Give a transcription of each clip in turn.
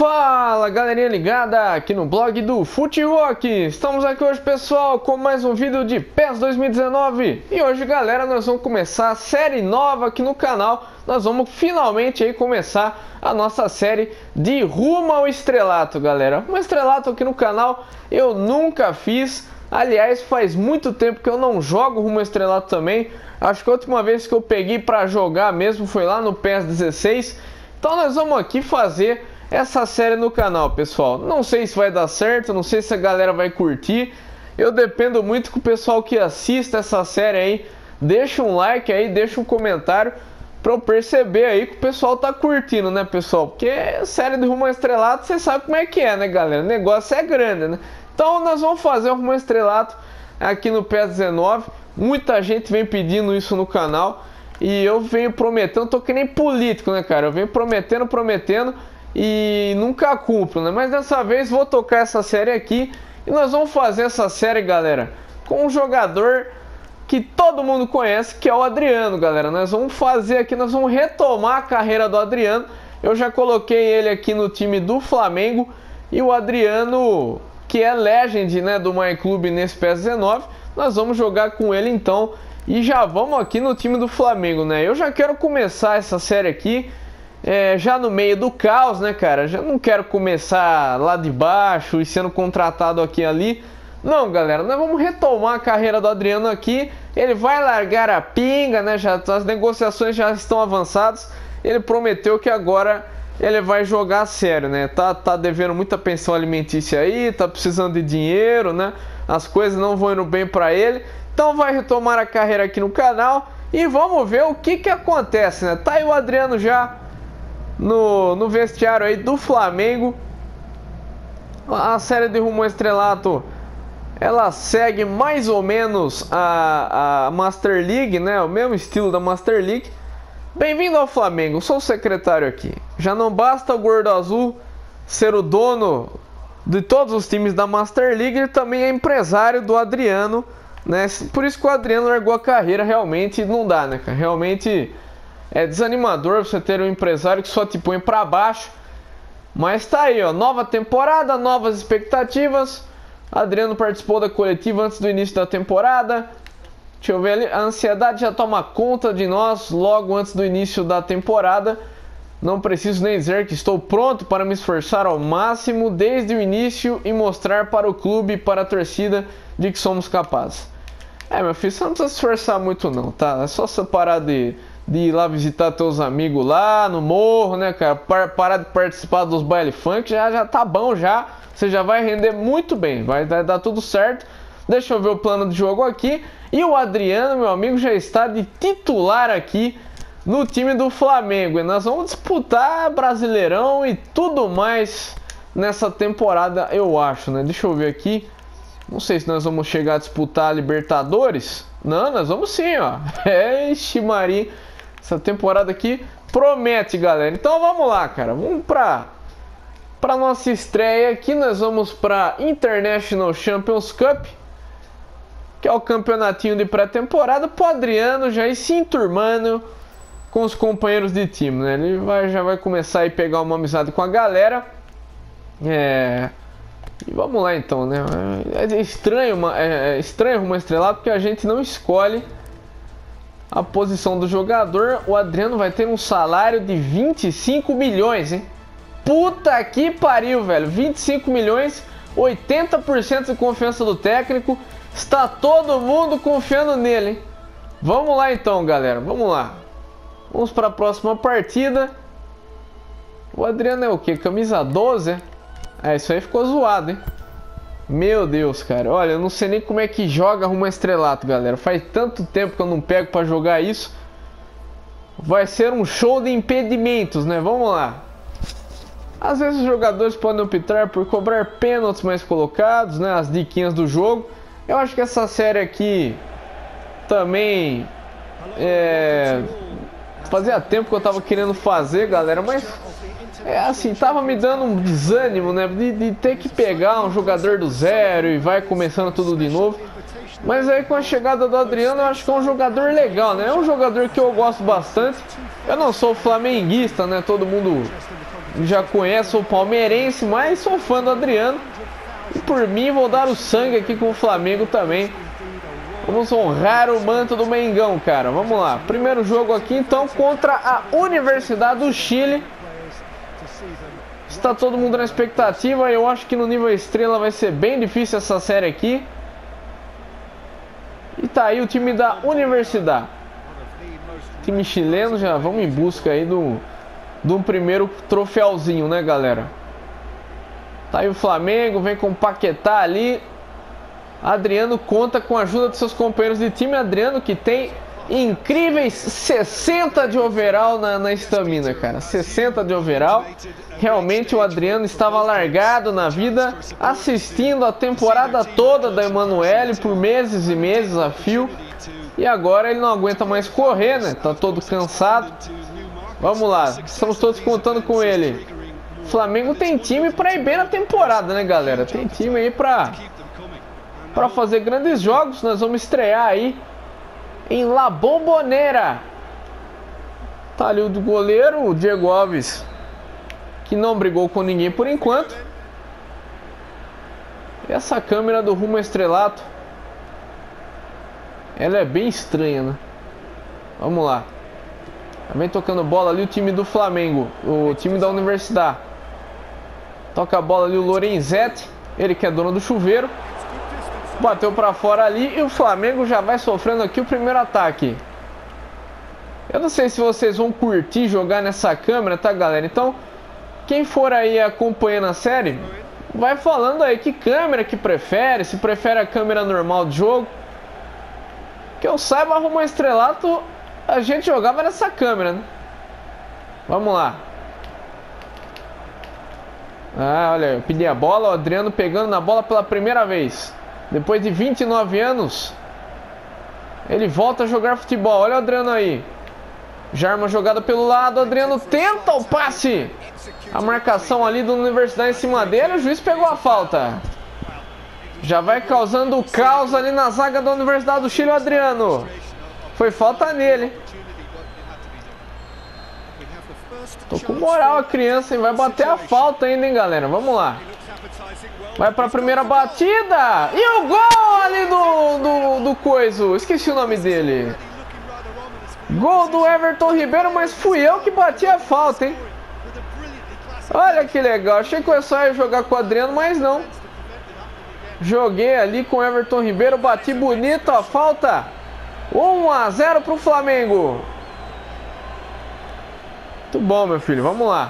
Fala galerinha ligada aqui no blog do FuteRock. Estamos aqui hoje, pessoal, com mais um vídeo de PES 2019. E hoje, galera, nós vamos começar a série nova aqui no canal. Nós vamos finalmente aí começar a nossa série de Rumo ao Estrelato, galera. Rumo ao Estrelato aqui no canal eu nunca fiz. Aliás, faz muito tempo que eu não jogo Rumo ao Estrelato também. Acho que a última vez que eu peguei para jogar mesmo foi lá no PES 16. Então nós vamos aqui fazer essa série no canal, pessoal. Não sei se vai dar certo, não sei se a galera vai curtir. Eu dependo muito que o pessoal que assista essa série aí deixa um like aí, deixa um comentário para eu perceber aí que o pessoal tá curtindo, né, pessoal? Porque a série de Rumo ao Estrelato, vocês sabem como é que é, né, galera? O negócio é grande, né? Então nós vamos fazer o Rumo ao Estrelato aqui no PES 19. Muita gente vem pedindo isso no canal e eu venho prometendo, tô que nem político, né, cara? Eu venho prometendo e nunca cumpro, né? Mas dessa vez vou tocar essa série aqui e nós vamos fazer essa série, galera, com um jogador que todo mundo conhece, que é o Adriano, galera. Nós vamos fazer aqui, nós vamos retomar a carreira do Adriano. Eu já coloquei ele aqui no time do Flamengo e o Adriano, que é legend, né, do My Club nesse PES 19, nós vamos jogar com ele então e já vamos aqui no time do Flamengo, né? Eu já quero começar essa série aqui já no meio do caos, né, cara? Já não quero começar lá de baixo e sendo contratado aqui e ali. Não, galera, nós vamos retomar a carreira do Adriano aqui. Ele vai largar a pinga, né? Já, as negociações já estão avançadas. Ele prometeu que agora ele vai jogar sério, né? Tá devendo muita pensão alimentícia aí, tá precisando de dinheiro, né? As coisas não vão indo bem pra ele. Então vai retomar a carreira aqui no canal e vamos ver o que acontece, né? Tá aí o Adriano já no vestiário aí do Flamengo. A série de Rumo ao Estrelato, ela segue mais ou menos a Master League, né? O mesmo estilo da Master League. Bem-vindo ao Flamengo, sou o secretário aqui. Já não basta o Gordo Azul ser o dono de todos os times da Master League, ele também é empresário do Adriano, né? Por isso que o Adriano largou a carreira. Realmente não dá, né, cara? Realmente é desanimador você ter um empresário que só te põe pra baixo. Mas tá aí, ó, nova temporada, novas expectativas. Adriano participou da coletiva antes do início da temporada. Deixa eu ver ali, a ansiedade já toma conta de nós logo antes do início da temporada. Não preciso nem dizer que estou pronto para me esforçar ao máximo desde o início e mostrar para o clube e para a torcida de que somos capazes. Meu filho, você não precisa se esforçar muito não, tá? É só você parar de ir lá visitar teus amigos lá no morro, né, cara? Parar de participar dos baile funk, já tá bom já. Você já vai render muito bem, vai dar tudo certo. Deixa eu ver o plano de jogo aqui. E o Adriano, meu amigo, já está de titular aqui no time do Flamengo. E nós vamos disputar Brasileirão e tudo mais nessa temporada, eu acho, né? Deixa eu ver aqui. Não sei se nós vamos chegar a disputar a Libertadores. Não, nós vamos sim, ó. Ixi, Maria. Essa temporada aqui promete, galera. Então vamos lá, cara. Vamos para nossa estreia aqui. Nós vamos para International Champions Cup, que é o campeonatinho de pré-temporada, para o Adriano já ir se enturmando com os companheiros de time, né? Ele já vai começar a pegar uma amizade com a galera. E vamos lá então, né? É estranho Rumo ao Estrelato porque a gente não escolhe a posição do jogador. O Adriano vai ter um salário de 25 milhões, hein? Puta que pariu, velho. 25 milhões, 80% de confiança do técnico. Está todo mundo confiando nele, hein? Vamos lá então, galera. Vamos lá. Vamos para a próxima partida. O Adriano é o quê? Camisa 12? Isso aí ficou zoado, hein? Meu Deus, cara. Olha, eu não sei nem como é que joga Rumo ao Estrelato, galera. Faz tanto tempo que eu não pego para jogar isso. Vai ser um show de impedimentos, né? Vamos lá. Às vezes os jogadores podem optar por cobrar pênaltis mais colocados, né? As diquinhas do jogo. Eu acho que essa série aqui também fazia tempo que eu tava querendo fazer, galera, mas assim, tava me dando um desânimo, né, de ter que pegar um jogador do zero e vai começando tudo de novo. Mas aí com a chegada do Adriano, eu acho que é um jogador legal, né? É um jogador que eu gosto bastante. Eu não sou flamenguista, né? Todo mundo Já conheço o palmeirense, mas sou fã do Adriano. E por mim vou dar o sangue aqui com o Flamengo também. Vamos honrar o manto do Mengão, cara. Vamos lá. Primeiro jogo aqui, então, contra a Universidade do Chile. Está todo mundo na expectativa. Eu acho que no nível estrela vai ser bem difícil essa série aqui. E tá aí o time da Universidade. Time chileno, já vamos em busca aí do primeiro troféuzinho, né, galera? Tá aí o Flamengo, vem com o Paquetá ali. Adriano conta com a ajuda de seus companheiros de time. Adriano que tem incríveis 60 de overall na estamina, cara. 60 de overall. Realmente o Adriano estava largado na vida, assistindo a temporada toda da Emanuele por meses e meses a fio. E agora ele não aguenta mais correr, né? Tá todo cansado. Vamos lá, estamos todos contando com ele. O Flamengo tem time para ir bem na temporada, né, galera? Tem time aí para fazer grandes jogos. Nós vamos estrear aí em La Bombonera. Tá ali o do goleiro, o Diego Alves, que não brigou com ninguém por enquanto. E essa câmera do rumo ao estrelato, ela é bem estranha, né? Vamos lá. Vem tocando bola ali o time do Flamengo, o time da Universidade. Toca a bola ali o Lorenzetti, ele que é dono do chuveiro. Bateu pra fora ali e o Flamengo já vai sofrendo aqui o primeiro ataque. Eu não sei se vocês vão curtir jogar nessa câmera, tá, galera? Então, quem for aí acompanhando a série, vai falando aí que câmera que prefere, se prefere a câmera normal de jogo. Que eu saiba, Rumo ao Estrelato, a gente jogava nessa câmera, né? Vamos lá. Ah, olha, eu pedi a bola, o Adriano pegando na bola pela primeira vez. Depois de 29 anos, ele volta a jogar futebol. Olha o Adriano aí. Já arma jogada pelo lado, o Adriano tenta o passe. A marcação ali da Universidade em cima dele, o juiz pegou a falta. Já vai causando caos ali na zaga da Universidade do Chile, o Adriano. Foi falta nele. Tô com moral a criança, hein? Vai bater a falta ainda, hein, galera? Vamos lá. Vai pra primeira batida. E o gol ali do coiso. Esqueci o nome dele. Gol do Everton Ribeiro, mas fui eu que bati a falta, hein? Olha que legal. Achei que eu só ia jogar com o Adriano, mas não. Joguei ali com o Everton Ribeiro. Bati bonito a falta. 1-0 pro Flamengo. Muito bom, meu filho. Vamos lá.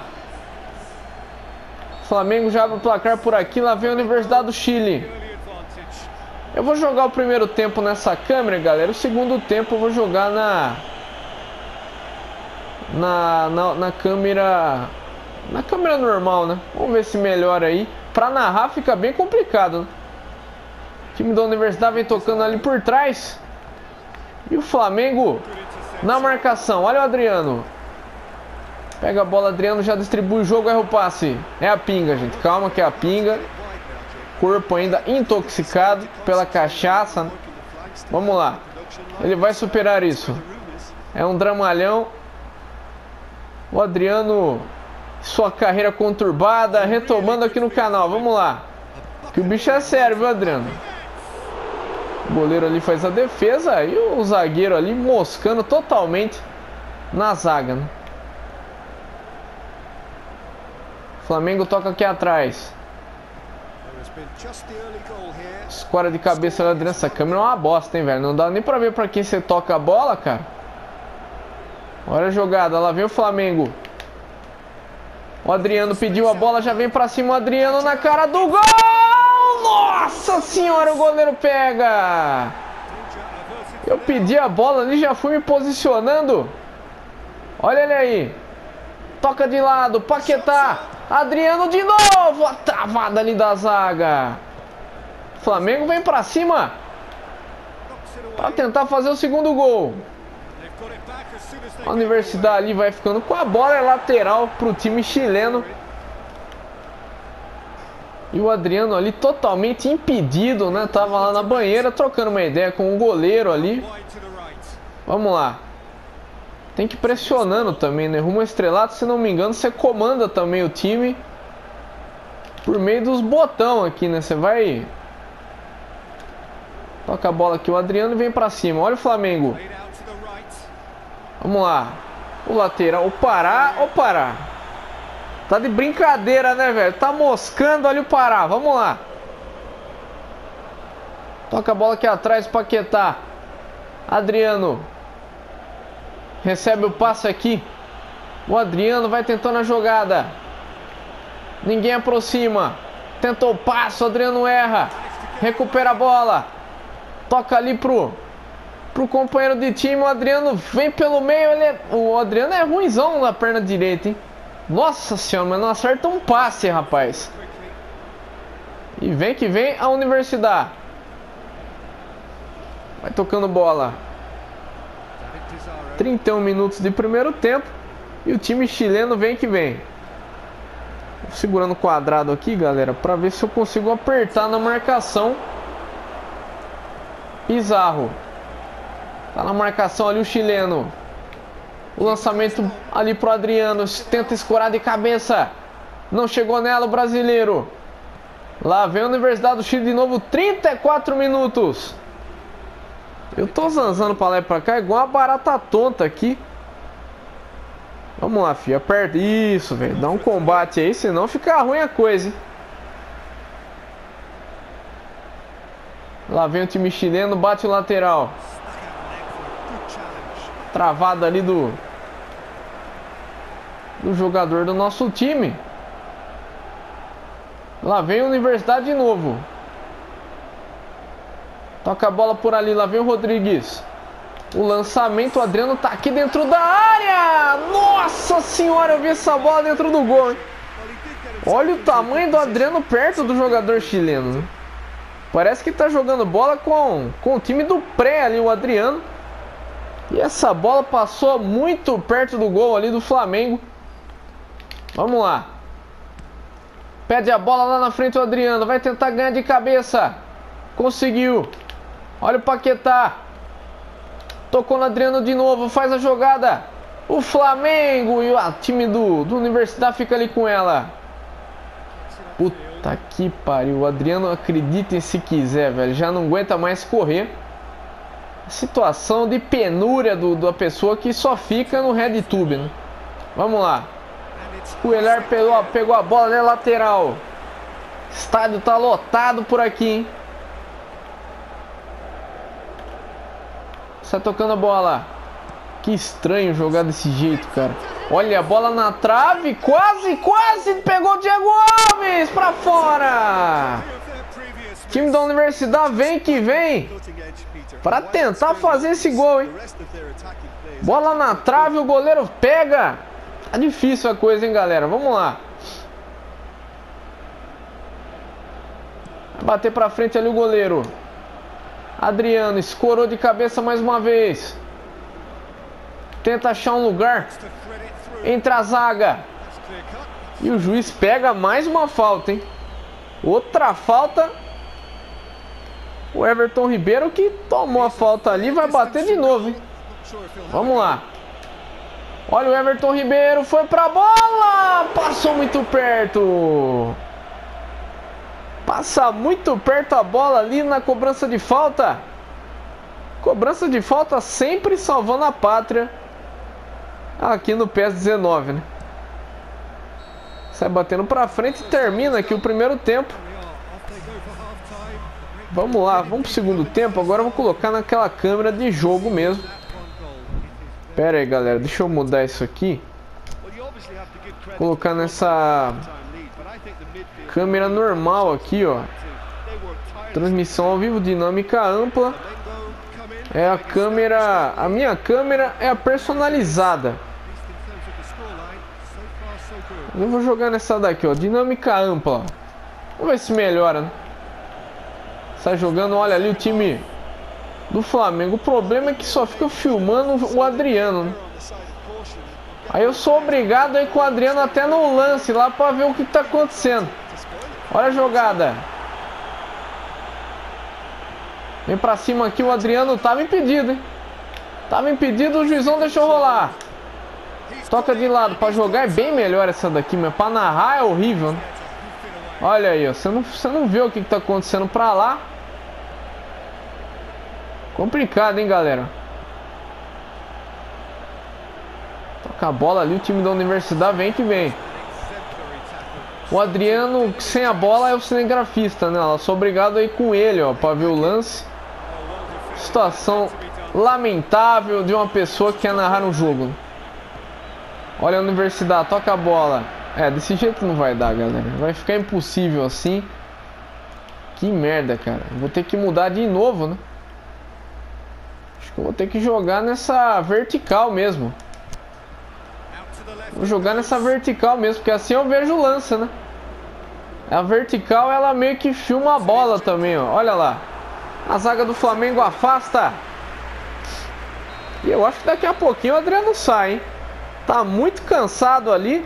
Flamengo já abre o placar por aqui. Lá vem a Universidade do Chile. Eu vou jogar o primeiro tempo nessa câmera, galera. O segundo tempo eu vou jogar na câmera normal, né? Vamos ver se melhora aí. Pra narrar fica bem complicado, né? O time da Universidade vem tocando ali por trás. E o Flamengo na marcação. Olha o Adriano. Pega a bola, Adriano já distribui o jogo, erra o passe. É a pinga, gente. Calma que é a pinga. Corpo ainda intoxicado pela cachaça, né? Vamos lá. Ele vai superar isso. É um dramalhão. O Adriano, sua carreira conturbada, retomando aqui no canal. Vamos lá. Que o bicho é sério, viu, Adriano? O goleiro ali faz a defesa. E o zagueiro ali moscando totalmente na zaga, né? Flamengo toca aqui atrás. Escora de cabeça lá dentro. Essa câmera é uma bosta, hein, velho? Não dá nem pra ver pra quem você toca a bola, cara. Olha a jogada. Lá vem o Flamengo. O Adriano pediu a bola. Já vem pra cima o Adriano na cara do gol. Nossa senhora, o goleiro pega. Eu pedi a bola ali, já fui me posicionando. Olha ele aí. Toca de lado, Paquetá. Adriano de novo. A travada ali da zaga. Flamengo vem pra cima pra tentar fazer o segundo gol. A Universidade ali vai ficando com a bola. É lateral pro time chileno. E o Adriano ali totalmente impedido, né? Tava lá na banheira trocando uma ideia com o goleiro ali. Vamos lá. tem que ir pressionando também, né? Rumo ao estrelato, se não me engano, você comanda também o time por meio dos botão aqui, né? Você vai... Toca a bola aqui, o Adriano vem pra cima. Olha o Flamengo. Vamos lá. O lateral, o Pará. Tá de brincadeira, né, velho? Tá moscando ali o Pará. Vamos lá. Toca a bola aqui atrás, Paquetá. Adriano. Recebe o passe aqui. O Adriano vai tentando a jogada. Ninguém aproxima. Tentou o passe, o Adriano erra. Recupera a bola. Toca ali pro companheiro de time. O Adriano vem pelo meio. O Adriano é ruimzão na perna direita, hein? Nossa senhora, mas não acerta um passe, rapaz. E vem que vem a Universidade. Vai tocando bola. 31 minutos de primeiro tempo. E o time chileno vem que vem. Vou segurando o quadrado aqui, galera, pra ver se eu consigo apertar na marcação. Pizarro. Tá na marcação ali o chileno. O lançamento ali pro Adriano. Tenta escorar de cabeça. Não chegou nela o brasileiro. Lá vem a Universidade do Chile de novo. 34 minutos. Eu tô zanzando pra lá e pra cá igual uma barata tonta aqui. Vamos lá, filho. Aperta. Isso, velho. Dá um combate aí, senão fica ruim a coisa, hein? Lá vem o time chileno. Bate o lateral. Travado ali do jogador do nosso time. Lá vem a Universidade de novo. Toca a bola por ali. Lá vem o Rodrigues. O lançamento. O Adriano tá aqui dentro da área. Nossa senhora, eu vi essa bola dentro do gol, hein? Olha o tamanho do Adriano perto do jogador chileno, né? Parece que tá jogando bola com o time do pré ali, o Adriano. E essa bola passou muito perto do gol ali do Flamengo. Vamos lá. Pede a bola lá na frente o Adriano. Vai tentar ganhar de cabeça. Conseguiu. Olha o Paquetá. Tocou no Adriano de novo. Faz a jogada. O Flamengo. E o time do Universidade fica ali com ela. Puta que pariu. O Adriano, acreditem se quiser, velho. Já não aguenta mais correr. Situação de penúria da pessoa que só fica no RedTube, né? Vamos lá. O Elar pegou a bola, né? Lateral. Estádio tá lotado por aqui, hein? Sai tocando a bola. Que estranho jogar desse jeito, cara. Olha a bola na trave. Quase pegou o Diego Alves pra fora. Time da Universidade vem que vem para tentar fazer esse gol, hein? Bola na trave, o goleiro pega. Tá difícil a coisa, hein, galera? Vamos lá. Vai bater pra frente ali o goleiro. Adriano escorou de cabeça mais uma vez. Tenta achar um lugar entre a zaga. E o juiz pega mais uma falta, hein? Outra falta. O Everton Ribeiro que tomou a falta ali, vai bater de novo, hein? Vamos lá. Olha o Everton Ribeiro, foi pra bola. Passou muito perto. Passa muito perto a bola ali na cobrança de falta. Cobrança de falta sempre salvando a pátria. Aqui no PES 19, né? Sai batendo pra frente e termina aqui o primeiro tempo. Vamos lá, vamos pro segundo tempo. Agora eu vou colocar naquela câmera de jogo mesmo. Pera aí, galera, deixa eu mudar isso aqui. Colocar nessa câmera normal aqui, ó. Transmissão ao vivo, dinâmica ampla. É a câmera, a minha câmera é a personalizada. Eu vou jogar nessa daqui, ó, dinâmica ampla. Vamos ver se melhora, né? Sai jogando, olha ali o time do Flamengo. O problema é que só fica filmando o Adriano, né? Aí eu sou obrigado a ir com o Adriano até no lance lá pra ver o que tá acontecendo. Olha a jogada. Vem pra cima aqui o Adriano. Tava impedido, hein? Tava impedido, o juizão deixou rolar. Toca de lado. Pra jogar é bem melhor essa daqui, mas pra narrar é horrível, né? Olha aí, ó. Você não vê o que tá acontecendo pra lá. Complicado, hein, galera? Toca a bola ali, o time da Universidade vem que vem. O Adriano, sem a bola, é o cinegrafista, né? Eu sou obrigado a ir com ele, ó, pra ver o lance. Situação lamentável de uma pessoa que quer narrar um jogo. Olha a Universidade, toca a bola. É, desse jeito não vai dar, galera. Vai ficar impossível assim. Que merda, cara. Vou ter que mudar de novo, né? Acho que eu vou ter que jogar nessa vertical mesmo. Vou jogar nessa vertical mesmo, porque assim eu vejo o lance, né? A vertical, ela meio que filma a bola também, ó. Olha lá. A zaga do Flamengo afasta. E eu acho que daqui a pouquinho o Adriano sai, hein? Tá muito cansado ali.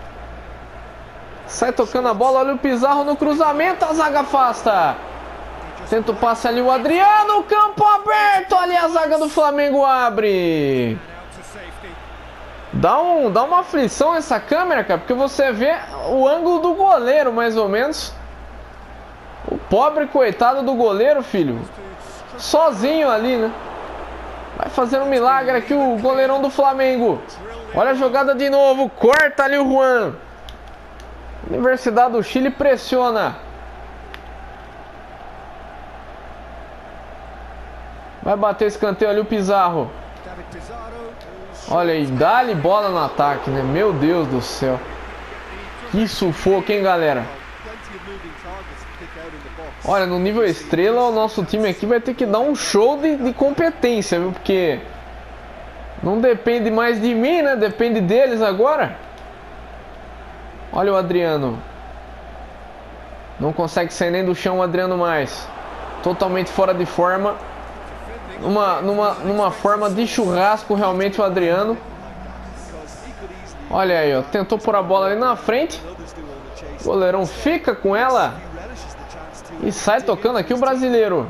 Sai tocando a bola, olha o Pizarro no cruzamento, a zaga afasta. Tenta o passe ali o Adriano, campo aberto, ali a zaga do Flamengo abre. Dá uma aflição essa câmera, cara, porque você vê o ângulo do goleiro, mais ou menos. O pobre coitado do goleiro, filho. Sozinho ali, né? Vai fazendo um milagre aqui o goleirão do Flamengo. Olha a jogada de novo, corta ali o Juan. Universidade do Chile pressiona. Vai bater escanteio ali o Pizarro. Olha aí, dá-lhe bola no ataque, né? Meu Deus do céu. Que sufoco, hein, galera? Olha, no nível estrela, o nosso time aqui vai ter que dar um show de competência, viu? Porque não depende mais de mim, né? Depende deles agora. Olha o Adriano. Não consegue sair nem do chão o Adriano mais. Totalmente fora de forma. Numa forma de churrasco realmente o Adriano. Olha aí, ó. Tentou pôr a bola ali na frente. O goleirão fica com ela. E sai tocando aqui o brasileiro.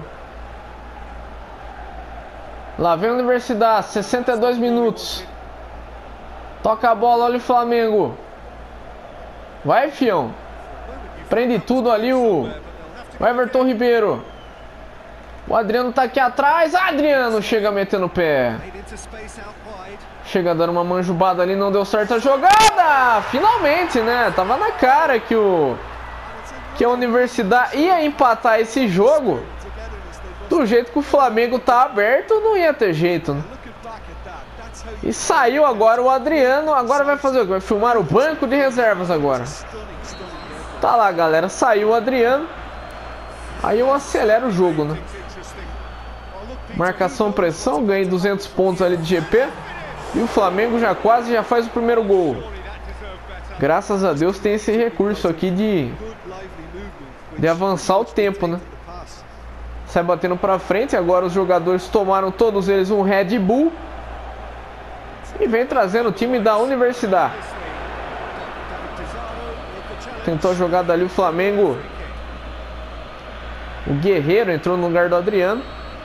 Lá vem a Universidade. 62 minutos. Toca a bola, olha o Flamengo. Vai, fião. Prende tudo ali o Everton Ribeiro. O Adriano tá aqui atrás. Adriano chega metendo o pé. Chega dando uma manjubada ali. Não deu certo a jogada. Finalmente, né? Tava na cara que a Universidade ia empatar esse jogo. Do jeito que o Flamengo tá aberto, não ia ter jeito, né? E saiu agora o Adriano. Agora vai fazer o quê? Vai filmar o banco de reservas agora. Tá lá, galera. Saiu o Adriano. Aí eu acelero o jogo, né? Marcação, pressão. Ganhei 200 pontos ali de GP. E o Flamengo já quase faz o primeiro gol. Graças a Deus tem esse recurso aqui de avançar o tempo, né? Sai batendo pra frente. Agora os jogadores tomaram todos eles um Red Bull. E vem trazendo o time da Universidade. Tentou a jogada ali o Flamengo. O Guerreiro entrou no lugar do Adriano.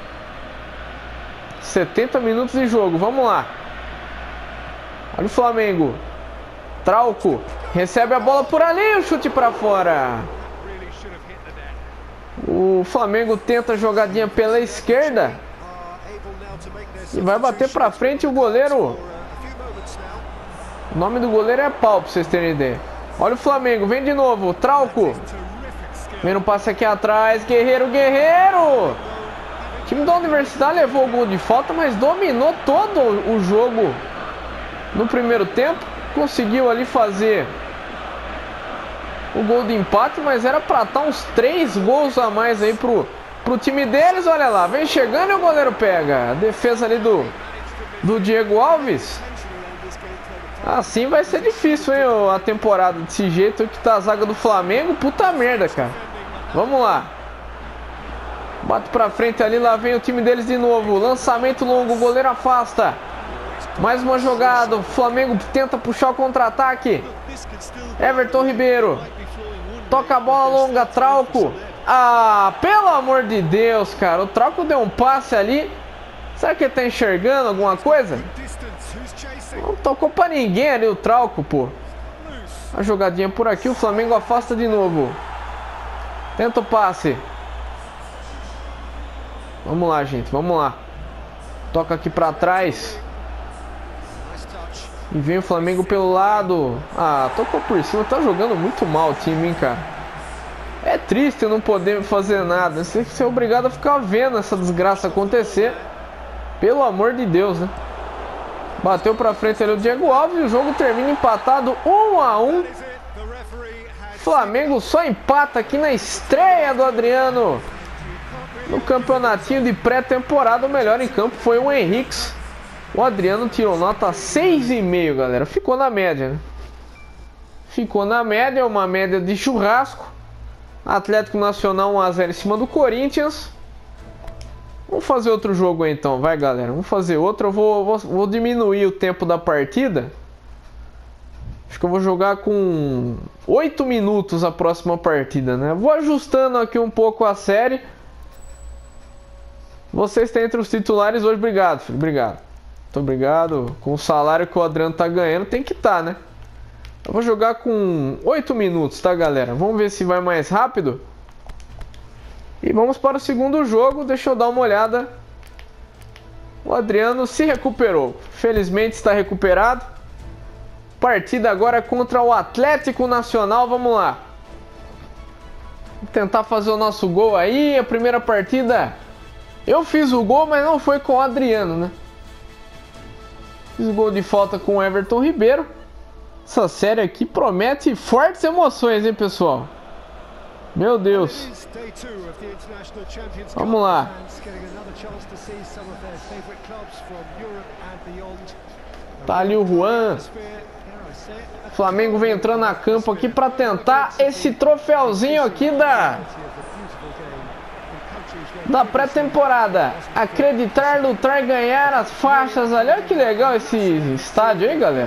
70 minutos de jogo, vamos lá. Olha o Flamengo. Trauco. Recebe a bola por ali, o chute pra fora. O Flamengo tenta a jogadinha pela esquerda. E vai bater pra frente o goleiro. O nome do goleiro é Pau, pra vocês terem ideia. Olha o Flamengo, vem de novo, Trauco. Vem no passe aqui atrás, Guerreiro. O time da Universidade levou o gol de falta, mas dominou todo o jogo no primeiro tempo. Conseguiu ali fazer o gol de empate, mas era pra estar uns 3 gols a mais aí pro time deles. Olha lá, vem chegando e o goleiro pega. A defesa ali do Diego Alves. Assim vai ser difícil, hein, a temporada desse jeito que tá a zaga do Flamengo. Puta merda, cara. Vamos lá. Bate pra frente ali, lá vem o time deles de novo. Lançamento longo, o goleiro afasta. Mais uma jogada, o Flamengo tenta puxar o contra-ataque. Everton Ribeiro. Toca a bola longa, Trauco. Ah, pelo amor de Deus, cara. O Trauco deu um passe ali. Será que ele tá enxergando alguma coisa? Não tocou pra ninguém ali o Trauco, pô. A jogadinha por aqui, o Flamengo afasta de novo. Tenta o passe. Vamos lá, gente, vamos lá. Toca aqui pra trás. E vem o Flamengo pelo lado. Ah, tocou por cima. Tá jogando muito mal o time, hein, cara. É triste não poder fazer nada. Você é obrigado a ficar vendo essa desgraça acontecer. Pelo amor de Deus, né? Bateu pra frente ali o Diego Alves. E o jogo termina empatado 1-1. Flamengo só empata aqui na estreia do Adriano. No campeonatinho de pré-temporada, o melhor em campo foi o Henrique. O Adriano tirou nota 6,5, galera. Ficou na média, né? Ficou na média, uma média de churrasco. Atlético Nacional 1-0 em cima do Corinthians. Vamos fazer outro jogo aí, então, vai, galera. Vamos fazer outro. Eu vou diminuir o tempo da partida. Acho que eu vou jogar com 8 minutos a próxima partida, né? Vou ajustando aqui um pouco a série. Vocês estão entre os titulares hoje. Obrigado, filho. Obrigado. Muito obrigado. Com o salário que o Adriano tá ganhando, tem que estar, né? Eu vou jogar com 8 minutos, tá, galera? Vamos ver se vai mais rápido. E vamos para o segundo jogo. Deixa eu dar uma olhada. O Adriano se recuperou. Felizmente está recuperado. Partida agora contra o Atlético Nacional. Vamos lá. Vamos tentar fazer o nosso gol aí. A primeira partida eu fiz o gol, mas não foi com o Adriano, né? Fiz o gol de falta com o Everton Ribeiro. Essa série aqui promete fortes emoções, hein, pessoal? Meu Deus. Vamos lá. Tá ali o Juan. O Flamengo vem entrando na campo aqui para tentar esse troféuzinho aqui da pré-temporada. Acreditar, lutar, ganhar as faixas ali. Olha que legal esse estádio aí, galera.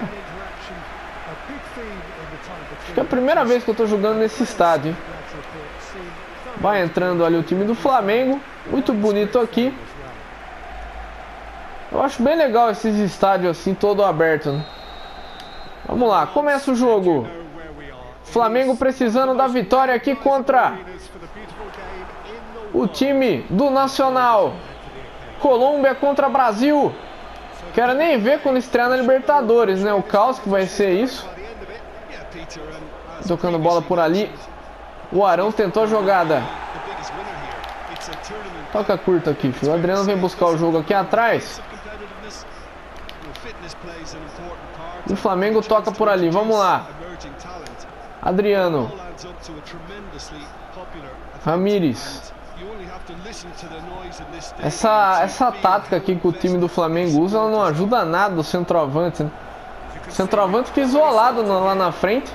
Acho que é a primeira vez que eu tô jogando nesse estádio, hein? Vai entrando ali o time do Flamengo. Muito bonito aqui. Eu acho bem legal esses estádios assim, todo aberto, né? Vamos lá, começa o jogo. Flamengo precisando da vitória aqui contra o time do Nacional. Colômbia contra Brasil. Quero nem ver quando estrear na Libertadores, né? O caos que vai ser isso. Tocando bola por ali. O Arão tentou a jogada. Toca curta aqui, filho. O Adriano vem buscar o jogo aqui atrás. E o Flamengo toca por ali. Vamos lá. Adriano. Ramires. Essa tática aqui que o time do Flamengo usa, ela não ajuda nada o centroavante, né? O centroavante fica isolado lá na frente.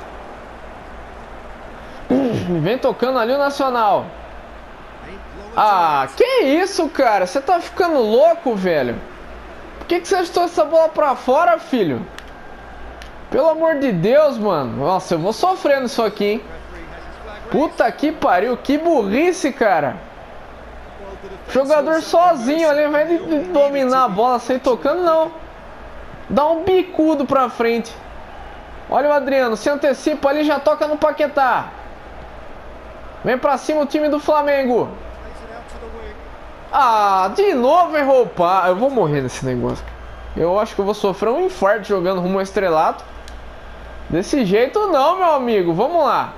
Vem tocando ali o Nacional. Ah, que isso, cara? Você tá ficando louco, velho? Por que você chutou essa bola pra fora, filho? Pelo amor de Deus, mano. Nossa, eu vou sofrer nisso aqui, hein? Puta que pariu, que burrice, cara. Jogador sozinho ali, vai dominar a bola sem tocando, não. Dá um bicudo pra frente. Olha o Adriano, se antecipa ali, já toca no Paquetá. Vem pra cima o time do Flamengo. Ah, de novo errou o pá. Eu vou morrer nesse negócio. Eu acho que eu vou sofrer um infarto jogando rumo ao estrelato. Desse jeito não, meu amigo. Vamos lá.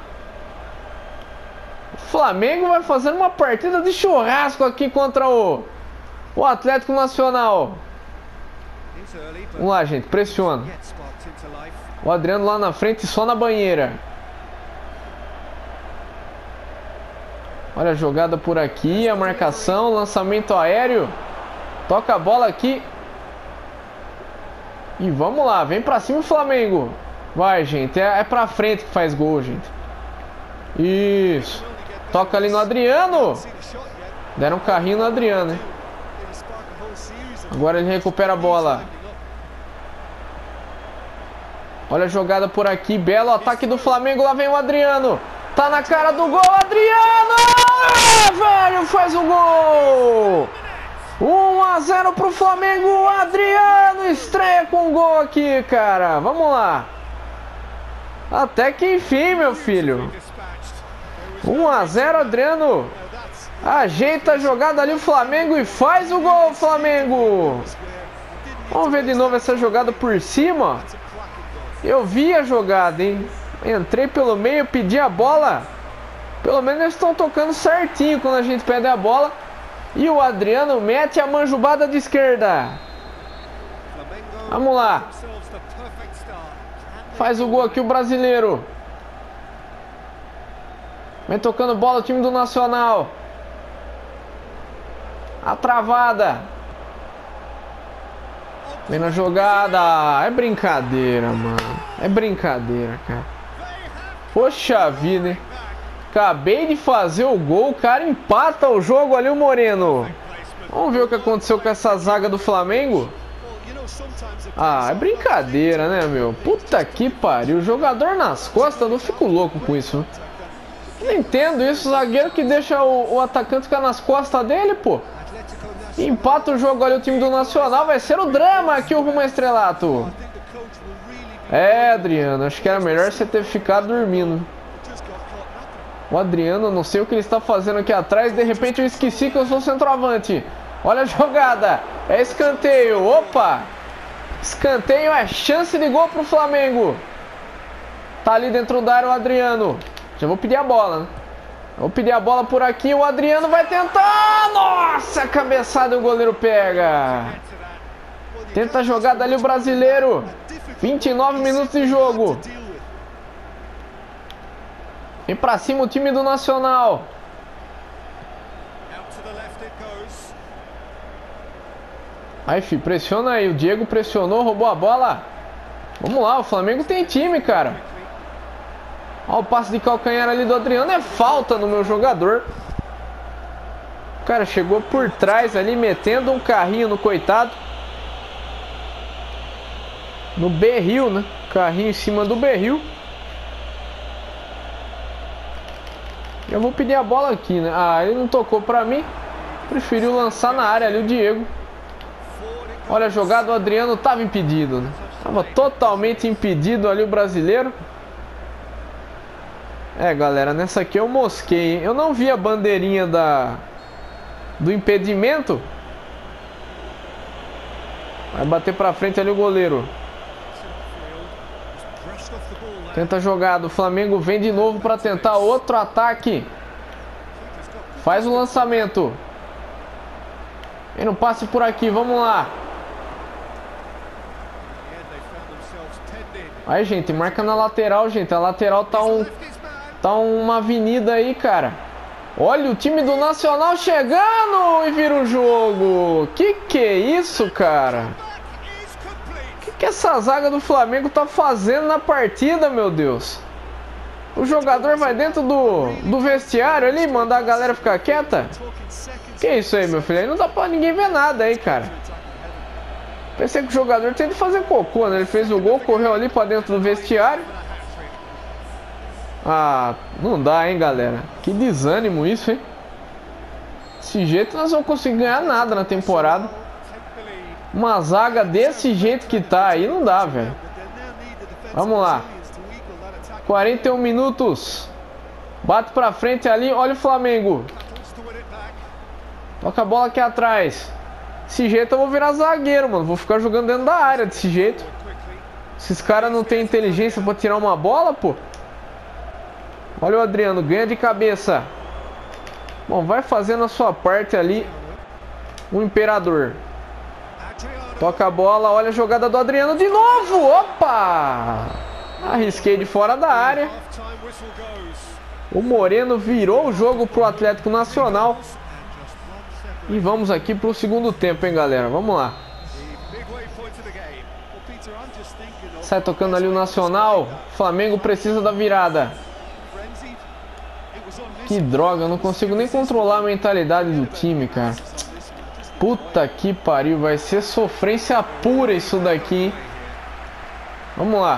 O Flamengo vai fazendo uma partida de churrasco aqui contra o Atlético Nacional. Vamos lá, gente. Pressiona. O Adriano lá na frente, só na banheira. Olha a jogada por aqui, a marcação, lançamento aéreo. Toca a bola aqui. E vamos lá, vem pra cima o Flamengo. Vai, gente, é pra frente que faz gol, gente. Isso. Toca ali no Adriano. Deram um carrinho no Adriano, hein? Agora ele recupera a bola. Olha a jogada por aqui, belo ataque do Flamengo, lá vem o Adriano. Tá na cara do gol, Adriano! Ah, velho, faz o gol! 1 a 0 pro Flamengo. O Adriano estreia com gol aqui, cara. Vamos lá. Até que enfim, meu filho. 1 a 0, Adriano ajeita a jogada ali o Flamengo e faz o gol, Flamengo. Vamos ver de novo essa jogada por cima. Eu vi a jogada, hein? Entrei pelo meio, pedi a bola. Pelo menos eles estão tocando certinho quando a gente pede a bola. E o Adriano mete a manjubada de esquerda. Vamos lá. Faz o gol aqui o brasileiro. Vem tocando bola o time do Nacional. A travada. Vem na jogada. É brincadeira, mano. É brincadeira, cara. Poxa vida, hein? Acabei de fazer o gol. O cara empata o jogo ali, o Moreno. Vamos ver o que aconteceu com essa zaga do Flamengo. Ah, é brincadeira, né, meu? Puta que pariu. O jogador nas costas, eu não fico louco com isso. Não entendo isso. O zagueiro que deixa o atacante ficar nas costas dele, pô. Empata o jogo ali o time do Nacional. Vai ser o drama aqui o rumo a estrelato. É, Adriano, acho que era melhor você ter ficado dormindo. O Adriano, não sei o que ele está fazendo aqui atrás. De repente eu esqueci que eu sou centroavante. Olha a jogada. É escanteio. Opa. Escanteio é chance de gol pro Flamengo. Tá ali dentro da área o Adriano. Já vou pedir a bola, né? Vou pedir a bola por aqui. O Adriano vai tentar. Nossa, cabeçada e o goleiro pega. Tenta a jogada ali o brasileiro. 29 minutos de jogo. Vem pra cima o time do Nacional. Aí, filho, pressiona aí. O Diego pressionou, roubou a bola. Vamos lá, o Flamengo tem time, cara. Olha o passe de calcanhar ali do Adriano. É falta no meu jogador. O cara chegou por trás ali, metendo um carrinho no coitado. No berril, né? Carrinho em cima do berril. Eu vou pedir a bola aqui, né? Ah, ele não tocou pra mim. Preferiu lançar na área ali o Diego. Olha a jogada, o Adriano tava impedido, né? Tava totalmente impedido ali o brasileiro. É, galera, nessa aqui eu mosquei, hein? Eu não vi a bandeirinha do impedimento. Vai bater pra frente ali o goleiro. Tenta a jogada, o Flamengo vem de novo para tentar outro ataque. Faz o lançamento. Vem no passe por aqui, vamos lá. Aí, gente, marca na lateral, gente. A lateral tá uma avenida aí, cara. Olha o time do Nacional chegando e vira o jogo. Que é isso, cara? Que essa zaga do Flamengo tá fazendo na partida, meu Deus? O jogador vai dentro do vestiário ali, mandar a galera ficar quieta? Que isso aí, meu filho? Aí não dá pra ninguém ver nada aí, cara. Pensei que o jogador tinha de fazer cocô, né? Ele fez o gol, correu ali pra dentro do vestiário. Ah, não dá, hein, galera? Que desânimo isso, hein? Desse jeito nós não vamos conseguir ganhar nada na temporada. Uma zaga desse jeito que tá aí não dá, velho. Vamos lá. 41 minutos. Bate pra frente ali. Olha o Flamengo. Toca a bola aqui atrás. Desse jeito eu vou virar zagueiro, mano. Vou ficar jogando dentro da área desse jeito. Esses caras não tem inteligência pra tirar uma bola, pô. Olha o Adriano. Ganha de cabeça. Bom, vai fazendo a sua parte ali. O Imperador. Toca a bola, olha a jogada do Adriano de novo. Opa! Arrisquei de fora da área. O Moreno virou o jogo pro Atlético Nacional. E vamos aqui pro segundo tempo, hein, galera. Vamos lá. Sai tocando ali o Nacional. Flamengo precisa da virada. Que droga, eu não consigo nem controlar a mentalidade do time, cara. Puta que pariu, vai ser sofrência pura isso daqui, hein? Vamos lá.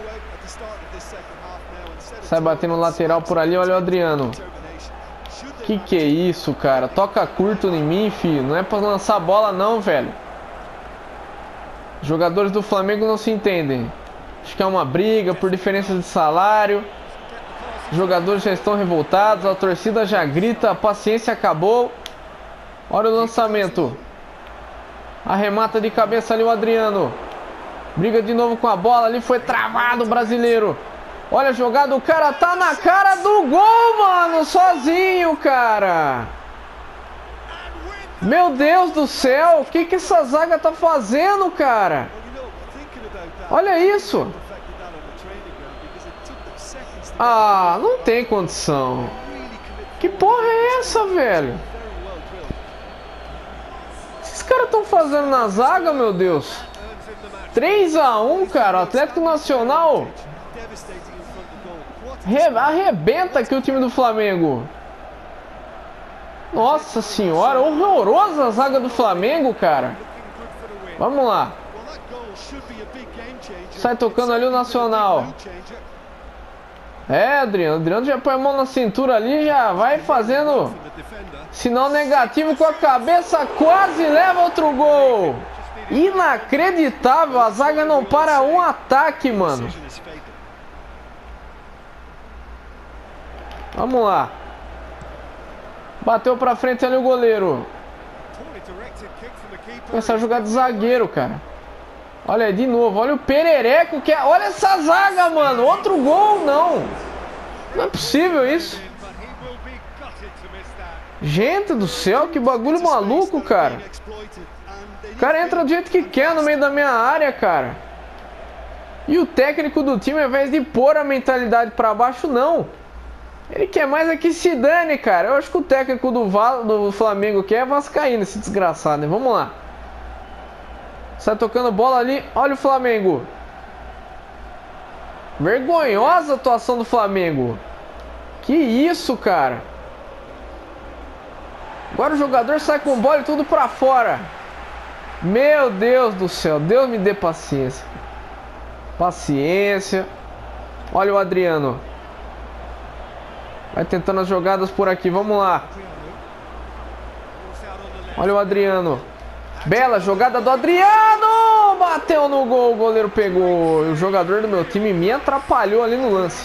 Sai batendo lateral por ali, olha o Adriano. Que é isso, cara? Toca curto em mim, filho. Não é pra lançar bola não, velho. Os jogadores do Flamengo não se entendem. Acho que é uma briga por diferença de salário. Os jogadores já estão revoltados. A torcida já grita. A paciência acabou. Olha o lançamento. Arremata de cabeça ali o Adriano. Briga de novo com a bola. Ali foi travado o brasileiro. Olha a jogada. O cara tá na cara do gol, mano. Sozinho, cara. Meu Deus do céu. O que essa zaga tá fazendo, cara? Olha isso. Ah, não tem condição. Que porra é essa, velho? Esses caras estão fazendo na zaga, meu Deus. 3-1, cara. O Atlético Nacional arrebenta aqui o time do Flamengo. Nossa senhora, horrorosa a zaga do Flamengo, cara. Vamos lá. Sai tocando ali o Nacional. É, Adriano. Adriano já põe a mão na cintura ali, já vai fazendo sinal negativo com a cabeça, quase leva outro gol. Inacreditável, a zaga não para um ataque, mano. Vamos lá. Bateu pra frente ali o goleiro. Essa jogada de zagueiro, cara. Olha aí, de novo. Olha o perereco que é. Olha essa zaga, mano. Outro gol, não. Não é possível isso. Gente do céu, que bagulho maluco, cara. O cara entra do jeito que quer no meio da minha área, cara. E o técnico do time, ao invés de pôr a mentalidade pra baixo, não. Ele quer mais é que se dane, cara. Eu acho que o técnico do Flamengo quer é vascaíno, esse desgraçado, né? Vamos lá. Sai tocando bola ali. Olha o Flamengo. Vergonhosa a atuação do Flamengo. Que isso, cara. Agora o jogador sai com bola e tudo pra fora. Meu Deus do céu. Deus me dê paciência. Paciência. Olha o Adriano. Vai tentando as jogadas por aqui. Vamos lá. Olha o Adriano. Bela jogada do Adriano. Bateu no gol. O goleiro pegou. O jogador do meu time me atrapalhou ali no lance.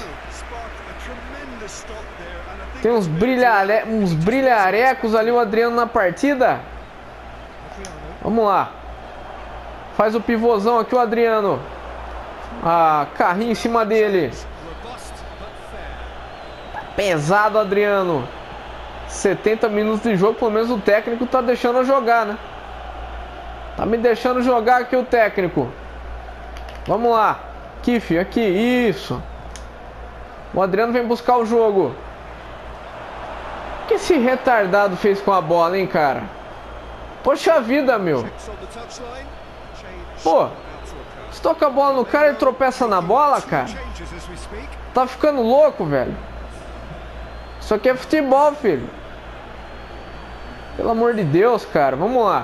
Tem uns brilharecos ali o Adriano na partida. Vamos lá. Faz o pivôzão aqui o Adriano. Ah, carrinho em cima dele. Pesado, Adriano. 70 minutos de jogo, pelo menos o técnico tá deixando eu jogar, né? Tá me deixando jogar aqui o técnico. Vamos lá. Kiff, aqui, isso. O Adriano vem buscar o jogo. O que esse retardado fez com a bola, hein, cara? Poxa vida, meu. Pô, se toca a bola no cara e tropeça na bola, cara. Tá ficando louco, velho. Isso aqui é futebol, filho. Pelo amor de Deus, cara. Vamos lá.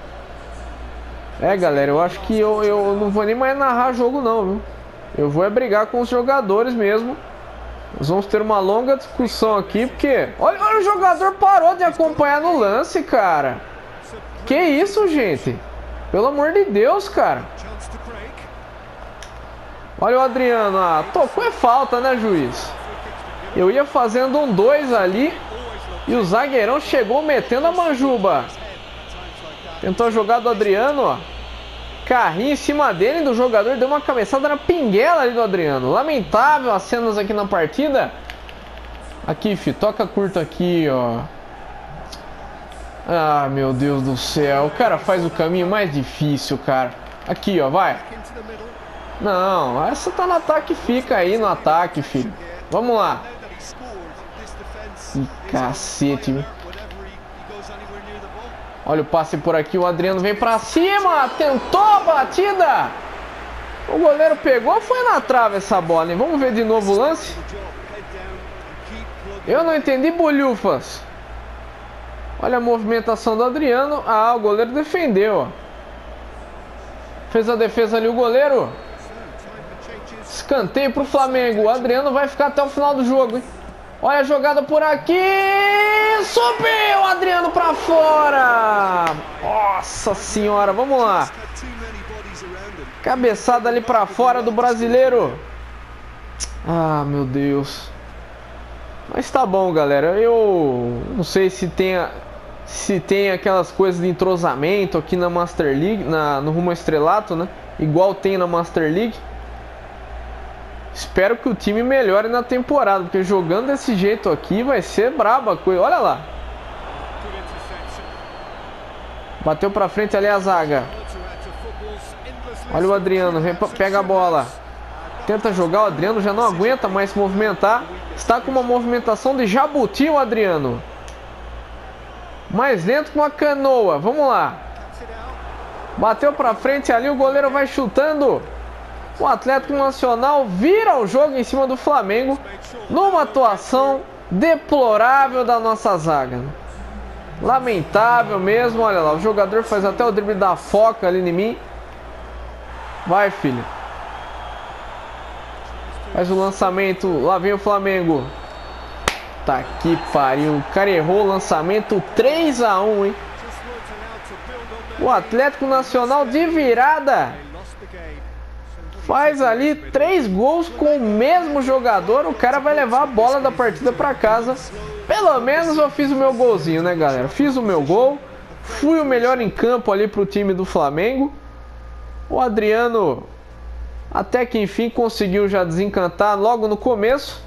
É, galera, eu acho que eu não vou nem mais narrar jogo, não, viu? Eu vou é brigar com os jogadores mesmo. Nós vamos ter uma longa discussão aqui, porque... Olha, o jogador parou de acompanhar no lance, cara. Que isso, gente? Pelo amor de Deus, cara. Olha o Adriano. Ah, tocou é falta, né, juiz? Eu ia fazendo um 2 ali e o zagueirão chegou metendo a manjuba. Tentou jogar do Adriano, ó. Carrinho em cima dele do jogador, deu uma cabeçada na pinguela ali do Adriano. Lamentável as cenas aqui na partida. Aqui, fi, toca curto aqui, ó. Ah, meu Deus do céu. O cara faz o caminho mais difícil, cara. Aqui, ó, vai. Não, essa tá no ataque, fica aí no ataque, filho. Vamos lá. Que cacete, viu? Olha o passe por aqui, o Adriano vem pra cima, tentou a batida. O goleiro pegou, foi na trave essa bola, hein? Vamos ver de novo o lance. Eu não entendi bolhufas. Olha a movimentação do Adriano. Ah, o goleiro defendeu, ó. Fez a defesa ali o goleiro. Escanteio pro Flamengo. O Adriano vai ficar até o final do jogo, hein? Olha a jogada por aqui. subiu, Adriano pra fora. Nossa senhora, vamos lá. Cabeçada ali pra fora do brasileiro. Ah, meu Deus. Mas tá bom, galera. Eu não sei se tem aquelas coisas de entrosamento aqui na Master League, no rumo ao estrelato, né? Igual tem na Master League. Espero que o time melhore na temporada, porque jogando desse jeito aqui vai ser braba a coisa. Olha lá. Bateu pra frente ali a zaga. Olha o Adriano, pega a bola. Tenta jogar, o Adriano já não aguenta mais se movimentar. Está com uma movimentação de jabuti o Adriano. Mais lento que uma canoa, vamos lá. Bateu pra frente ali, o goleiro vai chutando. O Atlético Nacional vira o jogo em cima do Flamengo, numa atuação deplorável da nossa zaga. Lamentável mesmo, olha lá, o jogador faz até o drible da foca ali em mim. Vai, filho. Faz o lançamento, lá vem o Flamengo. Tá que pariu, o cara errou o lançamento, 3 a 1, hein. O Atlético Nacional de virada faz ali 3 gols com o mesmo jogador. O cara vai levar a bola da partida para casa. Pelo menos eu fiz o meu golzinho, né, galera? Fiz o meu gol. Fui o melhor em campo ali pro time do Flamengo. O Adriano até que enfim conseguiu já desencantar logo no começo.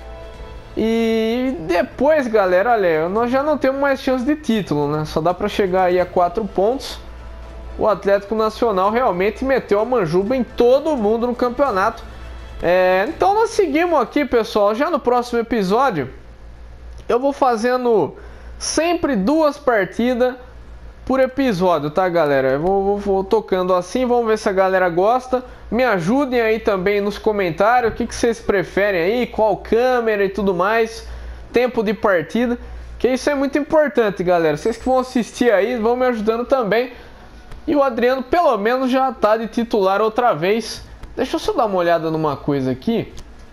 E depois, galera, olha, nós já não temos mais chance de título, né? Só dá para chegar aí a 4 pontos. O Atlético Nacional realmente meteu a manjuba em todo mundo no campeonato. Então nós seguimos aqui, pessoal. Já no próximo episódio eu vou fazendo sempre 2 partidas por episódio, tá, galera? Eu vou tocando assim, vamos ver se a galera gosta. Me ajudem aí também nos comentários, o que vocês preferem aí, qual câmera e tudo mais, tempo de partida, que isso é muito importante, galera. Vocês que vão assistir aí vão me ajudando também. E o Adriano pelo menos já tá de titular outra vez. Deixa eu só dar uma olhada numa coisa aqui.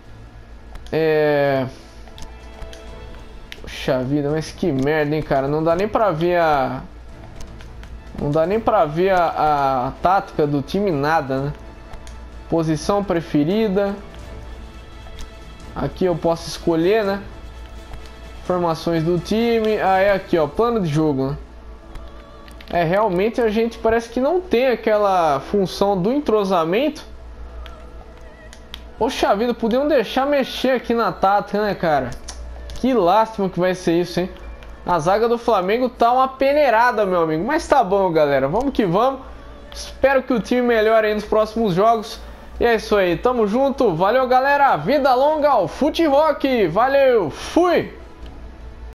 Puxa vida, mas que merda, hein, cara. Não dá nem pra ver a tática do time, nada, né? Posição preferida. Aqui eu posso escolher, né? Formações do time. Ah, é aqui, ó, plano de jogo, né? Realmente a gente parece que não tem aquela função do entrosamento. Poxa vida, podiam deixar mexer aqui na tática, né, cara? Que lástima que vai ser isso, hein? A zaga do Flamengo tá uma peneirada, meu amigo. Mas tá bom, galera. Vamos que vamos. Espero que o time melhore aí nos próximos jogos. E é isso aí. Tamo junto. Valeu, galera. Vida longa ao Fute Rock. Valeu. Fui.